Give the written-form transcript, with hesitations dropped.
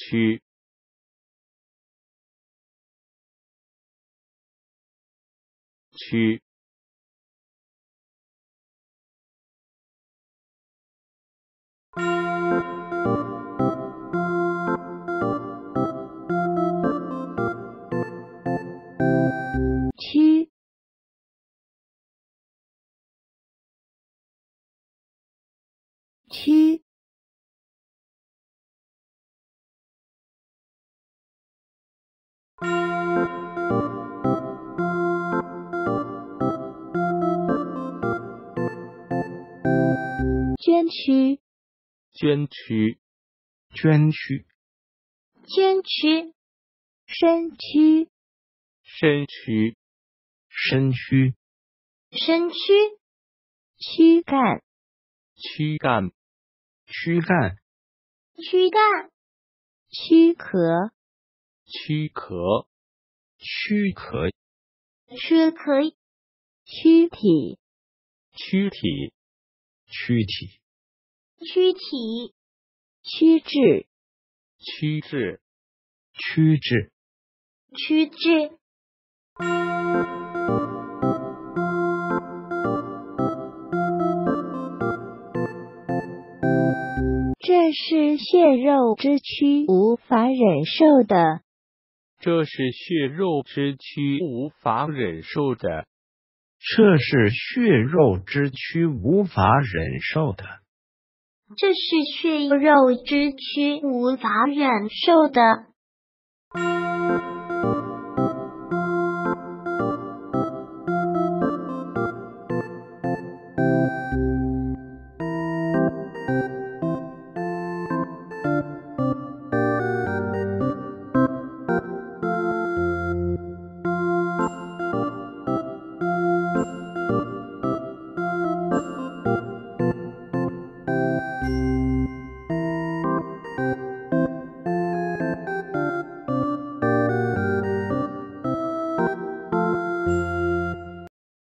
屈，屈， 屈，屈，捐躯， 捐躯， 捐躯， 捐躯，身躯， 身躯， 身躯， 身躯，躯干， 躯干， 躯干， 躯干，躯壳， 躯壳， 躯壳， 躯壳，躯体， 躯体， 躯体， 躯体，躯质， 躯质， 躯质， 躯质，这是血肉之躯无法忍受的， 这是血肉之躯无法忍受的， 这是血肉之躯无法忍受的， 这是血肉之躯无法忍受的。